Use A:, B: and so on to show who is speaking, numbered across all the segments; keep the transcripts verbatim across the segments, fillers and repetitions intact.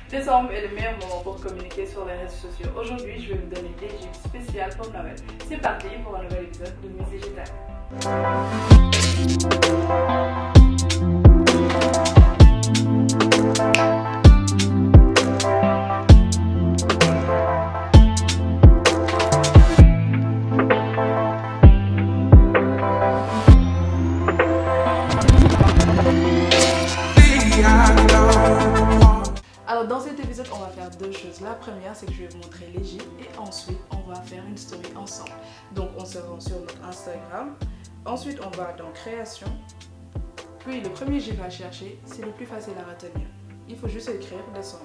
A: Décembre est le meilleur moment pour communiquer sur les réseaux sociaux. Aujourd'hui, je vais vous donner des gifs spéciales pour Noël. C'est parti pour un nouvel épisode de Miss Digital. Alors dans cet épisode, on va faire deux choses. La première, c'est que je vais vous montrer les gifs et ensuite, on va faire une story ensemble. Donc on se rend sur notre Instagram. Ensuite, on va dans création. Puis le premier gif à chercher, c'est le plus facile à retenir. Il faut juste écrire décembre.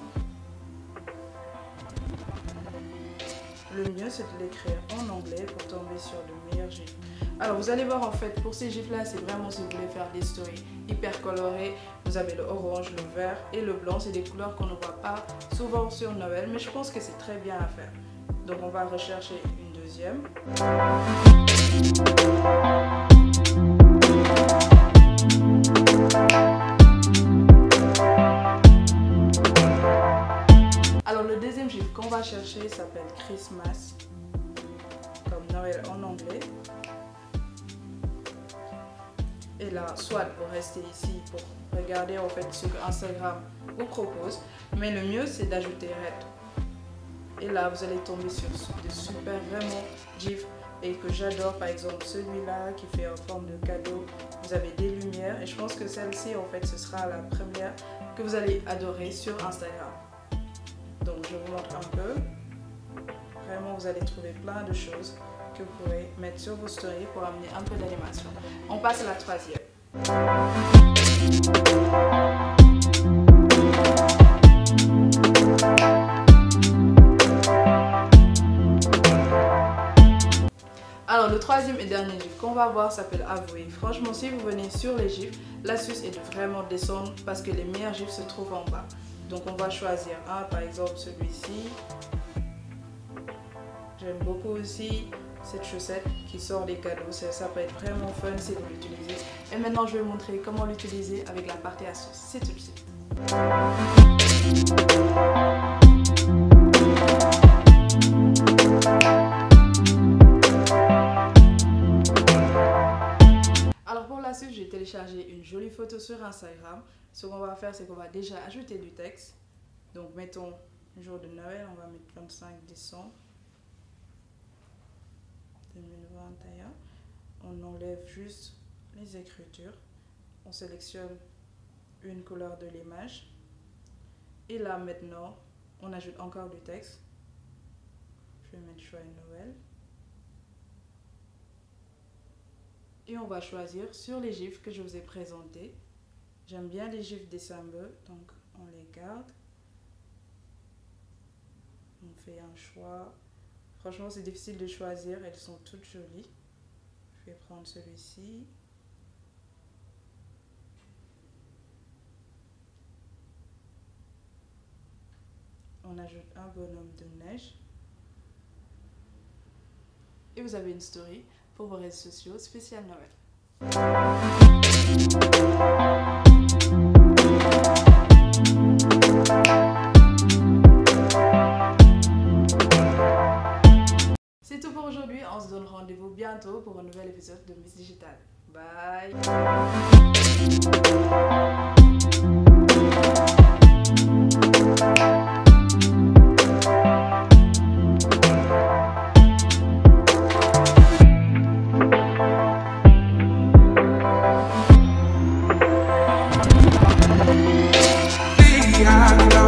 A: Le mieux, c'est de l'écrire en anglais pour tomber sur le meilleur gif. Alors vous allez voir, en fait, pour ces gifs là, c'est vraiment si vous voulez faire des stories hyper colorées. Vous avez le orange, le vert et le blanc. C'est des couleurs qu'on ne voit pas souvent sur Noël, mais je pense que c'est très bien à faire. Donc on va rechercher une deuxième. Alors le deuxième gif qu'on va chercher s'appelle Christmas, comme Noël en anglais. Et là, soit vous restez ici pour regarder en fait ce que Instagram vous propose, mais le mieux c'est d'ajouter red. Et là, vous allez tomber sur des super vraiment gifs et que j'adore, par exemple celui-là qui fait en forme de cadeau. Vous avez des lumières et je pense que celle-ci en fait ce sera la première que vous allez adorer sur Instagram. Donc je vous montre un peu. Vraiment, vous allez trouver plein de choses que vous pourrez mettre sur vos stories pour amener un peu d'animation. On passe à la troisième. Alors le troisième et dernier gif qu'on va voir s'appelle Avouer. Franchement, si vous venez sur les gifs, l'astuce est de vraiment descendre parce que les meilleurs gifs se trouvent en bas. Donc on va choisir un, par exemple celui-ci. J'aime beaucoup aussi cette chaussette qui sort des cadeaux. Ça, ça peut être vraiment fun si vous l'utilisez. Et maintenant je vais vous montrer comment l'utiliser avec la partie astuce. C'est tout de suite. Alors pour l'astuce, j'ai téléchargé une jolie photo sur Instagram. Ce qu'on va faire, c'est qu'on va déjà ajouter du texte. Donc mettons le jour de Noël, on va mettre vingt-cinq décembre deux mille vingt et un. On enlève juste les écritures. On sélectionne une couleur de l'image. Et là maintenant, on ajoute encore du texte. Je vais mettre Joyeux Noël. Et on va choisir sur les gifs que je vous ai présentés. J'aime bien les gifs décembre, donc on les garde. On fait un choix. Franchement, c'est difficile de choisir, elles sont toutes jolies. Je vais prendre celui-ci. On ajoute un bonhomme de neige. Et vous avez une story pour vos réseaux sociaux spécial Noël. C'est tout pour aujourd'hui, on se donne rendez-vous bientôt pour un nouvel épisode de Miss Digital. Bye! I